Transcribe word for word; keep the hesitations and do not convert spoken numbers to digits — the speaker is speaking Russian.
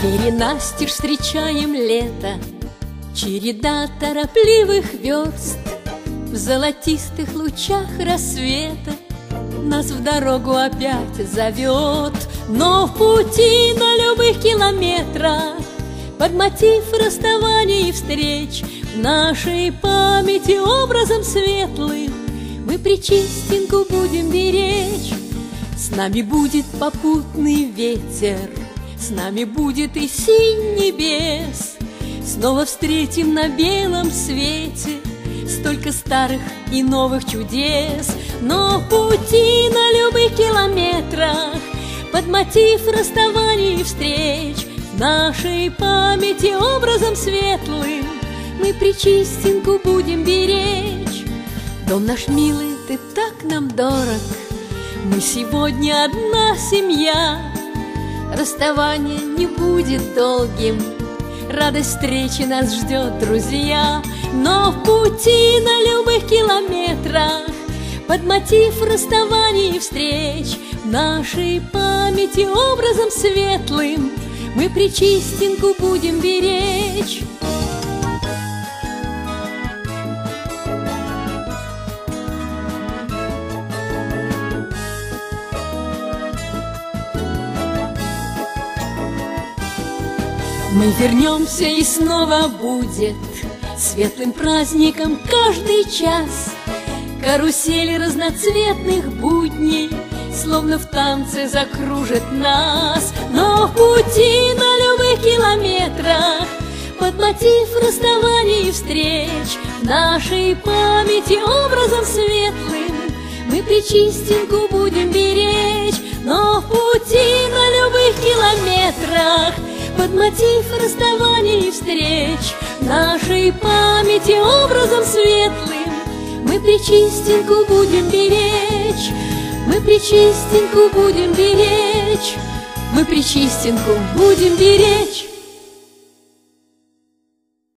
двери настежь встречаем лето, череда торопливых верст. В золотистых лучах рассвета нас в дорогу опять зовет. Но в пути на любых километрах под мотив расставаний и встреч в нашей памяти образом светлым мы Пречистенку будем беречь. С нами будет попутный ветер, с нами будет и синь небес. Снова встретим на белом свете столько старых и новых чудес. Но в пути на любых километрах под мотив расставаний и встреч в нашей памяти образом светлым мы Пречистенку будем беречь. Дом наш милый, ты так нам дорог, мы сегодня одна семья. Расставание не будет долгим, радость встречи нас ждет, друзья. Но в пути на любых километрах под мотив расставаний и встреч в нашей памяти образом светлым мы Пречистенку будем беречь. Мы вернемся, и снова будет светлым праздником каждый час. Карусели разноцветных будней словно в танце закружит нас. Но в пути на любых километрах под мотив расставаний и встреч в нашей памяти образом светлым мы Пречистенку будем беречь. Но в пути на любых километрах под мотив расставаний и встреч в нашей памяти образом светлым мы Пречистенку будем беречь. Мы Пречистенку будем беречь. Мы Пречистенку будем беречь.